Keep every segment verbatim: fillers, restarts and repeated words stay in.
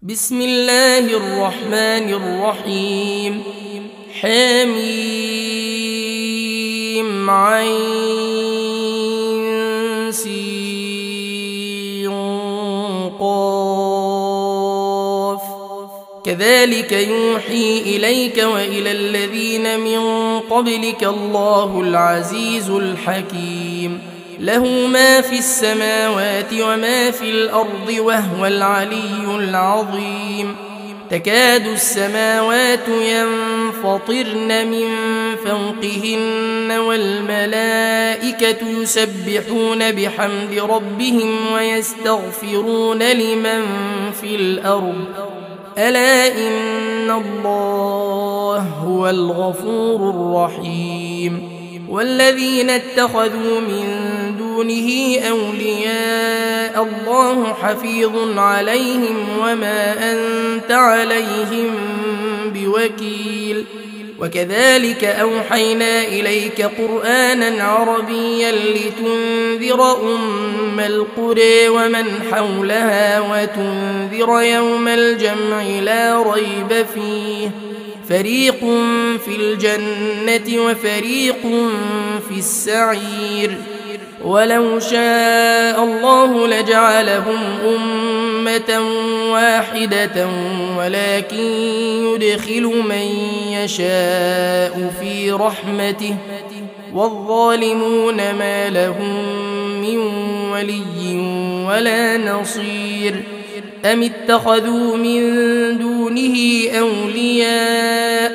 بسم الله الرحمن الرحيم. حميم عين سين قاف كذلك يوحي إليك وإلى الذين من قبلك الله العزيز الحكيم. له ما في السماوات وما في الأرض وهو العلي العظيم. تكاد السماوات ينفطرن من فوقهن والملائكة يسبحون بحمد ربهم ويستغفرون لمن في الأرض ألا إن الله هو الغفور الرحيم. والذين اتخذوا من دونه أولياء الله حفيظ عليهم وما أنت عليهم بوكيل. وكذلك أوحينا إليك قرآنا عربيا لتنذر أم القرى ومن حولها وتنذر يوم الجمع لا ريب فيه فريق في الجنة وفريق في السعير. ولو شاء الله لجعلهم أمة واحدة ولكن يدخل من يشاء في رحمته والظالمون ما لهم من ولي ولا نصير. أم اتخذوا من دونه أولياء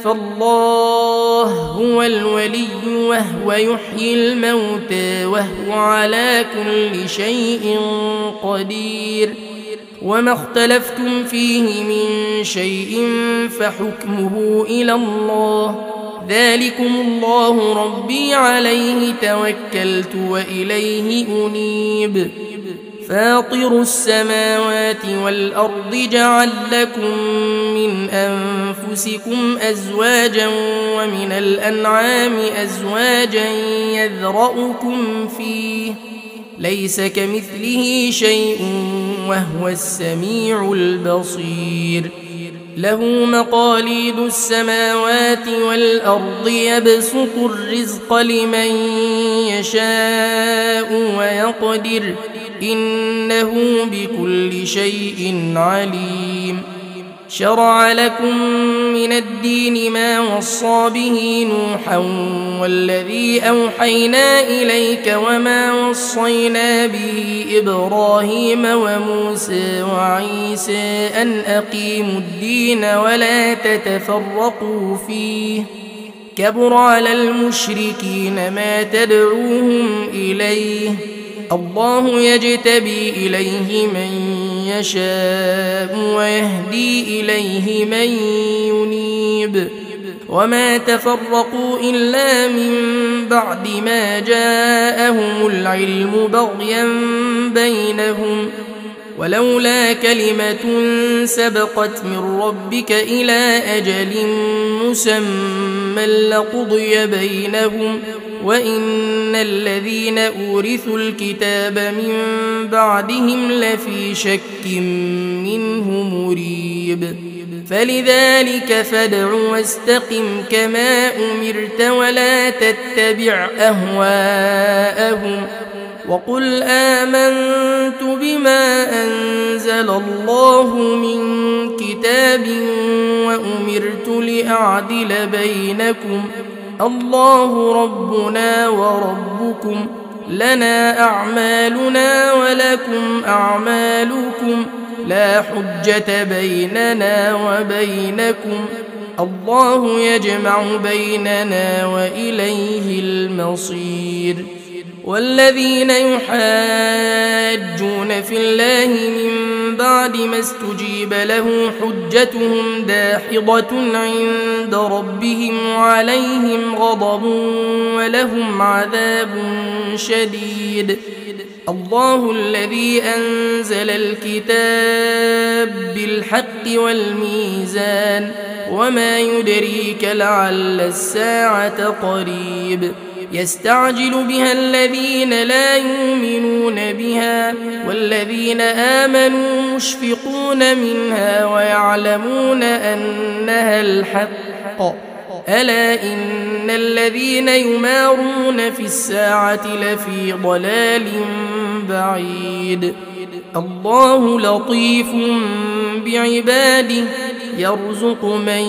فالله هو الولي وهو يحيي الموتى وهو على كل شيء قدير. وما اختلفتم فيه من شيء فحكمه إلى الله ذلكم الله ربي عليه توكلت وإليه أنيب. فاطر السماوات والأرض جعل لكم من أنفسكم أزواجا ومن الأنعام أزواجا يذرأكم فيه ليس كمثله شيء وهو السميع البصير. له مقاليد السماوات والأرض يبسط الرزق لمن يشاء ويقدر إنه بكل شيء عليم. شرع لكم من الدين ما وصى به نوحا والذي أوحينا إليك وما وصينا به إبراهيم وموسى وعيسى أن أقيموا الدين ولا تتفرقوا فيه كبر على المشركين ما تدعوهم إليه الله يجتبي إليه من يشاء ويهدي إليه من ينيب. وما تفرقوا إلا من بعد ما جاءهم العلم بغيا بينهم ولولا كلمة سبقت من ربك إلى أجل مسمى لقضي بينهم وإن الذين أورثوا الكتاب من بعدهم لفي شك منه مريب. فلذلك فادع واستقم كما أمرت ولا تتبع أهواءهم وقل آمنت بما أنزل الله من كتاب وأمرت لأعدل بينكم الله ربنا وربكم لنا أعمالنا ولكم أعمالكم لا حجة بيننا وبينكم الله يجمع بيننا وإليه المصير. والذين يحاجون في الله من بعد ما استجيب له حجتهم داحضة عند ربهم وعليهم غضب ولهم عذاب شديد. الله الذي أنزل الكتاب بالحق والميزان وما يدريك لعل الساعة قريب. يستعجل بها الذين لا يؤمنون بها والذين آمنوا مشفقون منها ويعلمون أنها الحق ألا إن الذين يمارون في الساعة لفي ضلال بعيد الله لطيف بعباده يرزق من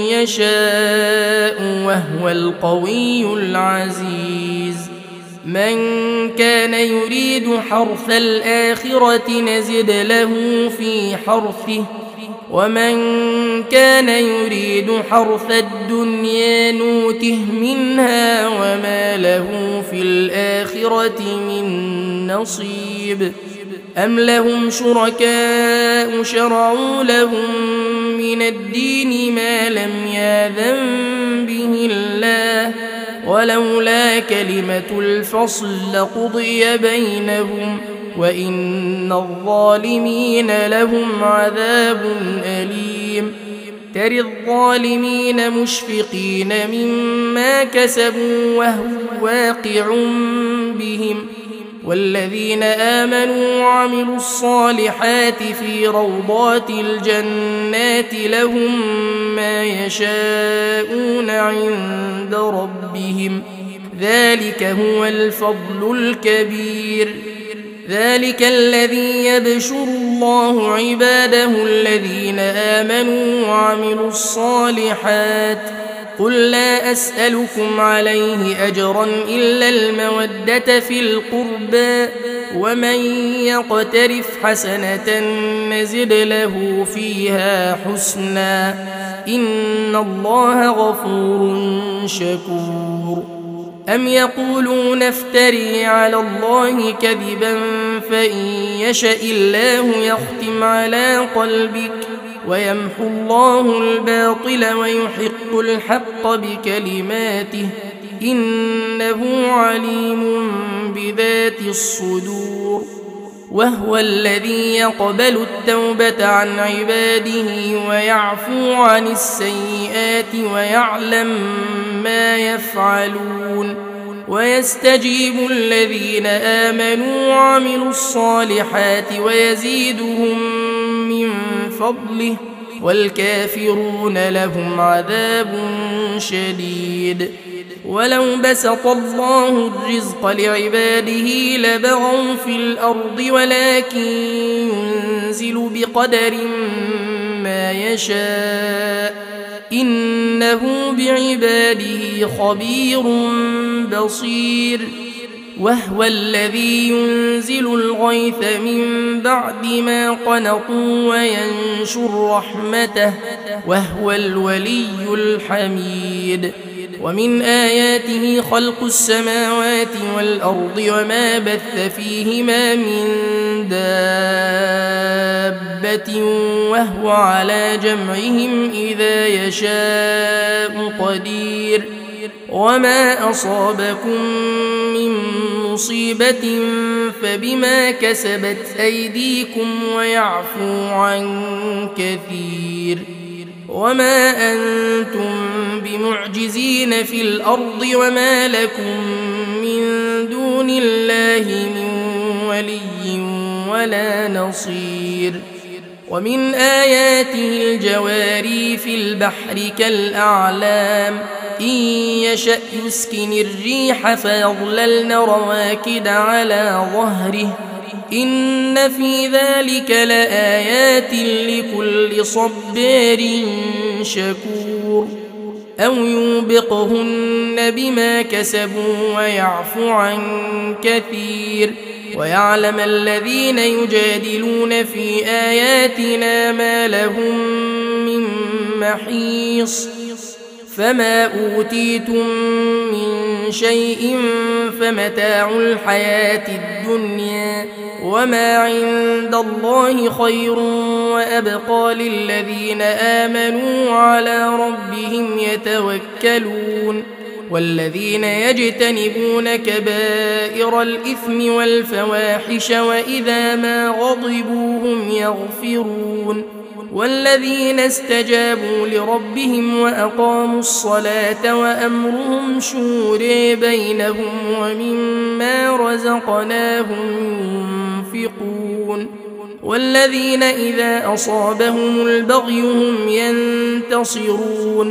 يشاء وهو القوي العزيز من كان يريد حرث الآخرة نزد له في حرثه ومن كان يريد حرث الدنيا نوته منها وما له في الآخرة من نصيب أم لهم شركاء شرعوا لهم من الدين ما لم يأذن به الله ولولا كلمة الفصل لقضي بينهم وإن الظالمين لهم عذاب أليم ترى الظالمين مشفقين مما كسبوا وهو واقع بهم والذين آمنوا وعملوا الصالحات في روضات الجنات لهم ما يشاءون عند ربهم ذلك هو الفضل الكبير ذلك الذي يبشر الله عباده الذين آمنوا وعملوا الصالحات قل لا أسألكم عليه أجرا إلا المودة في القربى ومن يقترف حسنة نزد له فيها حسنا إن الله غفور شكور أم يقولون افتري على الله كذبا فإن يشأ الله يختم على قلبك ويمحو الله الباطل ويحق الحق بكلماته إنه عليم بذات الصدور وهو الذي يقبل التوبة عن عباده ويعفو عن السيئات ويعلم ما يفعلون ويستجيب الذين آمنوا وعملوا الصالحات ويزيدهم من فضله والكافرون لهم عذاب شديد ولو بسط الله الرزق لعباده لبغوا في الأرض ولكن ينزل بقدر ما يشاء إنه بعباده خبير بصير وهو الذي ينزل الغيث من بعد ما قنطوا وينشر رحمته وهو الولي الحميد ومن آياته خلق السماوات والأرض وما بث فيهما من دابة وهو على جمعهم إذا يشاء قدير وما أصابكم من مصيبة فبما كسبت أيديكم ويعفو عن كثير وما أنتم بمعجزين في الأرض وما لكم من دون الله من ولي ولا نصير ومن آياته الجواري في البحر كالأعلام إن يشأ يسكن الريح فيظللن رواكد على ظهره إن في ذلك لآيات لكل صبار شكور أو يوبقهن بما كسبوا ويعفو عن كثير ويعلم الذين يجادلون في آياتنا ما لهم من محيص فما أوتيتم من شيء فمتاع الحياة الدنيا وما عند الله خير وأبقى للذين آمنوا على ربهم يتوكلون والذين يجتنبون كبائر الإثم والفواحش وإذا ما غضبوا هم يغفرون والذين استجابوا لربهم وأقاموا الصلاة وأمرهم شورى بينهم ومما رزقناهم ينفقون والذين إذا أصابهم البغي هم ينتصرون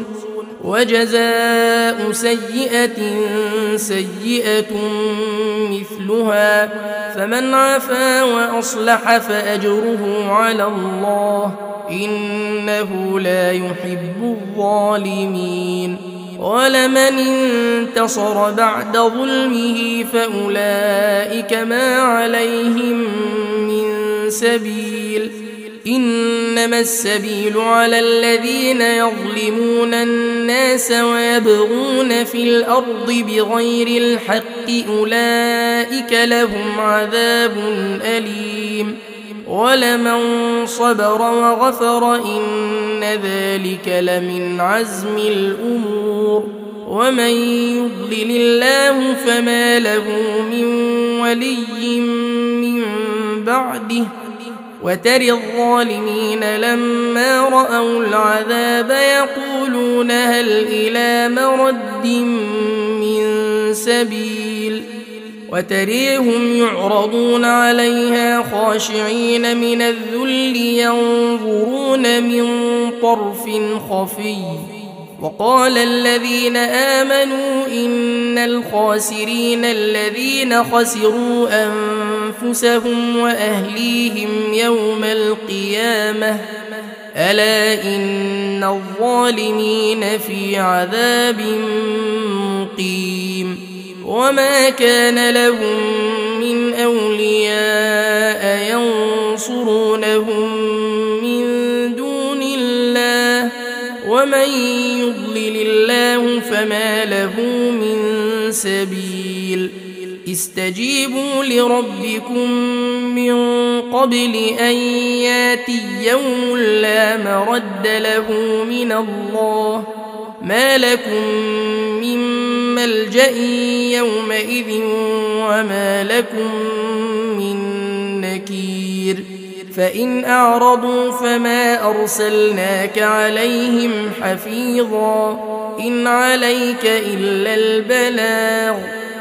وجزاء سيئة سيئة مثلها فمن عفا وأصلح فأجره على الله إنه لا يحب الظالمين ولمن انتصر بعد ظلمه فأولئك ما عليهم من سبيل إنما السبيل على الذين يظلمون الناس ويبغون في الأرض بغير الحق أولئك لهم عذاب أليم ولمن صبر وغفر إن ذلك لمن عزم الأمور ومن يضلل الله فما له من ولي من بعده وترى الظالمين لما رأوا العذاب يقولون هل إلى مرد من سبيل وتريهم يعرضون عليها خاشعين من الذل ينظرون من طرف خفي وقال الذين آمنوا إن الخاسرين الذين خسروا أنفسهم وأهليهم يوم القيامة ألا إن الظالمين في عذاب مقيم وما كان لهم من أولياء ينصرونهم من دون الله ومن يضلل الله فما له من سبيل استجيبوا لربكم من قبل أن ياتي يوم لا مرد له من الله ما لكم من ملجأ يومئذ وما لكم من نكير فإن أعرضوا فما أرسلناك عليهم حفيظا إن عليك إلا البلاغ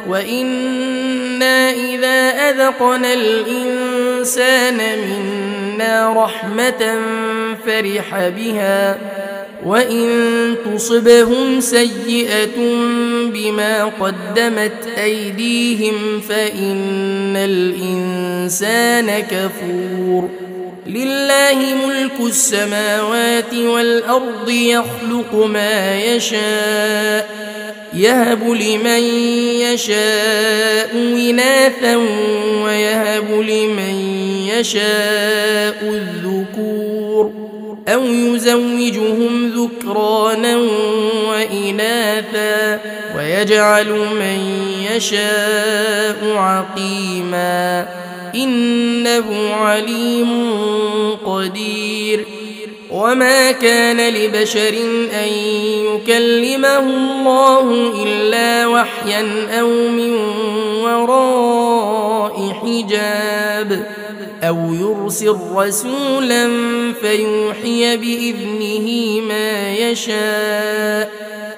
وإنا إذا أذقنا الإنسان منا رحمة فرح بها وإن تصبهم سيئة بما قدمت أيديهم فإن الإنسان كفور لله ملك السماوات والأرض يخلق ما يشاء يهب لمن يشاء إناثا ويهب لمن يشاء الذكور أو يزوجهم ذكرانا وإناثا ويجعل من يشاء عقيما إنه عليم قدير وما كان لبشر أن يكلمه الله إلا وحيا أو من وراء حجاب أو يرسل رسولا فيوحي بإذنه ما يشاء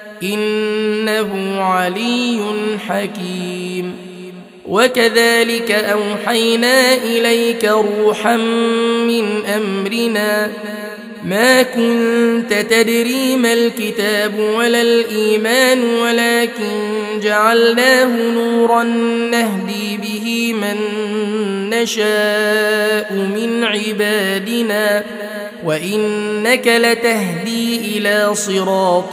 إنه علي حكيم وكذلك أوحينا إليك روحا من أمرنا ما كنت تدري ما الكتاب ولا الإيمان ولكن جعلناه نورا نهدي به من نشاء من عبادنا وإنك لتهدي إلى صراط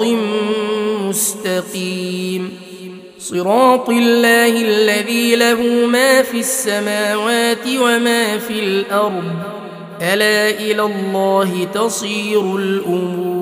مستقيم صراط الله الذي له ما في السماوات وما في الأرض ألا إلى الله تصير الأمور